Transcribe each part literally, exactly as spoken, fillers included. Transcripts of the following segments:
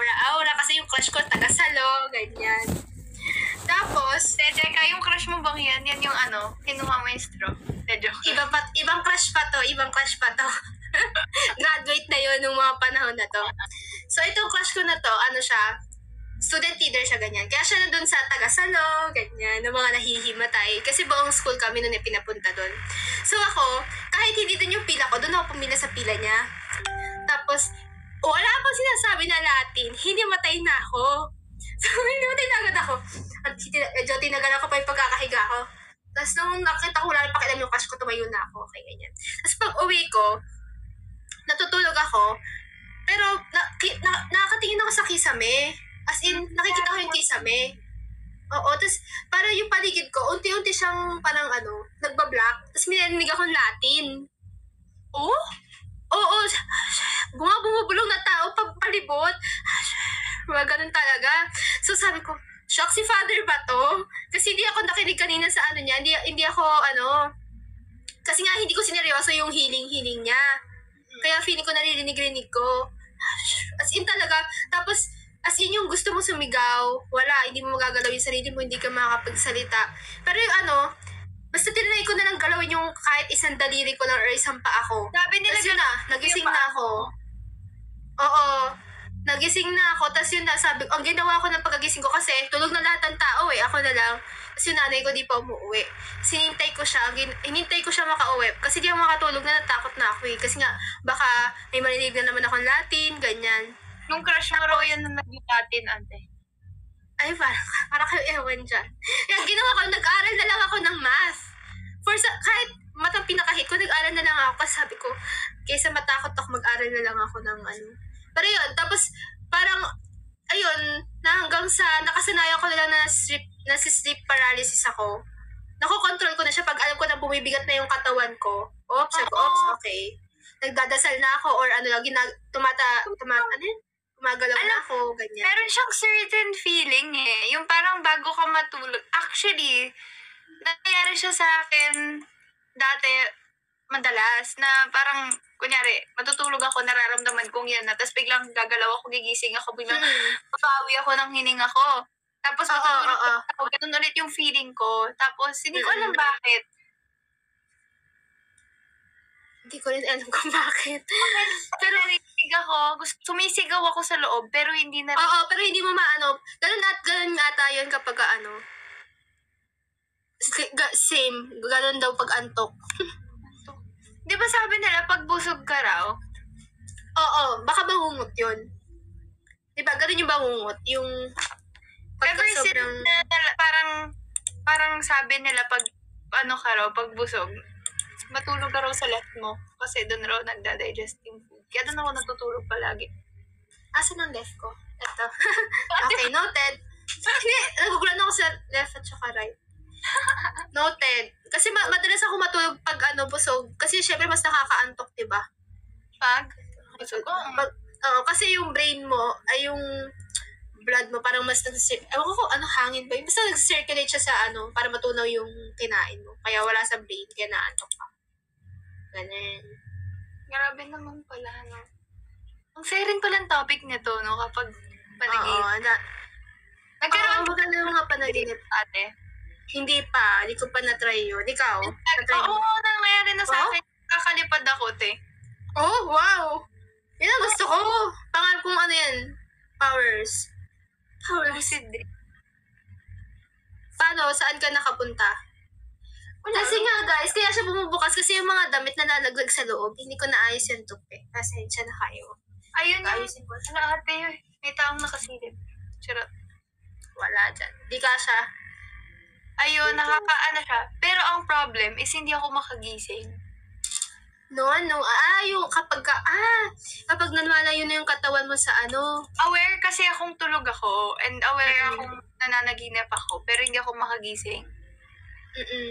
aura-aura kasi yung crush ko taga-salo, ganyan. Tapos, Eh, teka, yung crush mo bang yan? Yan yung ano, kinuha mo yung straw. Eh, joke. iba pa, ibang crush pa to, ibang crush pa to. Graduate na yun nung mga panahon na to. So, itong crush ko na to, ano siya, student leader siya, ganyan. Kaya siya nandun sa taga-salo, ganyan, ng mga nahihimatay. Kasi buong school kami nung pinapunta doon. So ako, kahit hindi doon yung pila ko, doon ako pumila sa pila niya. Tapos, wala akong sinasabi na Latin, hindi matay na ako. So, hindi matay na agad ako. At medyo tinagal ako pa yung pagkakahiga ko. Tapos nung nakita ko, wala pakialam yung crush ko, tumayo na ako. Okay, ganyan. Tapos pag uwi ko, natutulog ako, pero na, ki, na, nakakatingin ako sa kisame. As in, nakikita ko yung kisame. Oo, tapos parang yung paligid ko, unti-unti siyang parang ano, nagbablock. Tapos may narinig akong Latin. Oh? Oo, bunga bumubulong na tao, pagpalibot. Mga ganun talaga. So sabi ko, shock si father ba to? Kasi hindi ako nakinig kanina sa ano niya. Hindi, hindi ako ano, kasi nga hindi ko sineryoso yung healing-healing niya. Kaya feeling ko naririnig-rinig ko. As in talaga. Tapos, as in yung gusto mo sumigaw, wala, hindi mo magagalaw yung sarili mo, hindi ka makakapagsalita. Pero yung ano, basta tinanay ko na lang galawin yung kahit isang daliri ko lang or isang paa ko. Sabi nila, Tapos yun na, nagising na ako. Oo, nagising na ako. Tapos yun na, sabi, ang ginawa ko ng pagkagising ko kasi tulog na lahat ng tao eh, ako na lang. Tapos yung nanay ko di pa umuwi. Sinintay ko siya, gin- hinintay ko siya makauwi. Kasi di ako makatulog na, natakot na ako eh. Kasi nga, baka may marinig na naman akong Latin, ganyan. yung crush mo raw yan na naging Latin, ante. Ay, parang, parang kayo ewan dyan. Kaya ginawa ko, nag-aaral na lang ako ng math. For sa, kahit matang pinakahit ko, nag-aaral na lang ako. Kasi sabi ko, kaysa matakot ako, mag-aaral na lang ako ng ano. Pero yun, tapos parang, ayun, na hanggang sa, nakasanayan ko na lang na sleep, na si sleep paralysis ako. Nakokontrol ko na siya pag alam ko na bumibigat na yung katawan ko. Oops, sabi ko, oops, okay. Nagdadasal na ako or ano lang, ginag, tumata, tumata, ano yun? Gumagalaw na ako, ganyan. Meron siyang certain feeling eh. Yung parang bago ka matulog. Actually, nangyayari siya sa akin dati madalas na parang, kunyari, matutulog ako, nararamdaman kong yan na, tapos biglang gagalaw ako, gigising ako, biglang Mm. papawi ako ng hininga ko. Tapos Oo, matutulog oo. ako, ganun ulit yung feeling ko. Tapos hindi ko alam Mm. bakit. Hindi ko rin alam kung bakit. Pero narinig ako, gusto, sumisigaw ako sa loob, pero hindi na Oo, pero hindi mo maano. Ganun at ganun ata yun kapag ano. S- ga- Same. Ganun daw pag antok. Di ba sabi nila, pag busog ka raw, Oo, baka bangungot yun. Diba, ganun yung bangungot. Yung pagka ever since sobrang... na, na- parang, parang sabi nila, pag ano ka raw, pag busog, matulog ka raw sa left mo. Kasi doon raw nagda-digest yung food. Kaya doon ako natutulog palagi. Asan ang left ko? Ito. Okay, noted. Hindi, nagugulan ako sa left at saka right. Noted. Kasi ma- madalas ako matulog pag ano, busog. Kasi syempre mas nakakaantok, diba? Pag busog ko, Pag, oo, kasi yung brain mo, ay yung blood mo, parang mas nagsisir... Ewan ko kung ano, hangin ba yun? Basta nag-circulate siya sa ano, para matunaw yung kinain mo. Kaya wala sa brain, kaya naantok ka. Ganun. grabe naman pala, no? Ang sharing pala ang topic nito, no? Kapag panaginip. Oo, na, Nagkaroon oo, maganda yung mga panaginip. ate. Hindi pa, hindi ko pa na-try yun. Ikaw? Na-try Oo, mo? oh, nangyayari na sa Oh? akin. Kakalipad ako, te. Oh, wow! Yan ang gusto ko. Pangarap kong ano yan. Powers. Powers. Lucid dream. Paano? Saan ka nakapunta? Wala. Kasi nga guys, kaya siya bumubukas kasi yung mga damit na nalaglag sa loob, hindi ko naayos yung tupi. Kasi siya na kayo. Ayun yung, Ayusin ko. ano ate, may taong nakasilip. Charot. Wala dyan. Di ka siya. Ayun, nakakaano siya. Pero ang problem is hindi ako makagising. No, no. Ah, yung kapag ka, ah, kapag nanwalayo na yung katawan mo sa ano. Aware kasi akong tulog ako and aware Mhm. akong nananaginip ako pero hindi ako makagising. Mm-mm.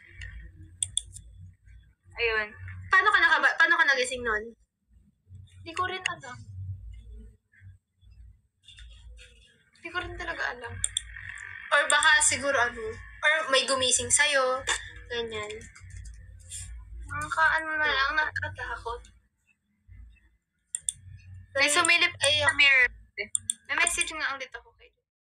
Ayun. Paano ka nakaba, paano ka nagising nun? Hindi ko rin alam. Hindi ko rin talaga alam. Or baka siguro ano, or may gumising sa'yo. Ganyan. Nakakaano na lang, nakakatakot. May sumilip Ay, sa mirror. ako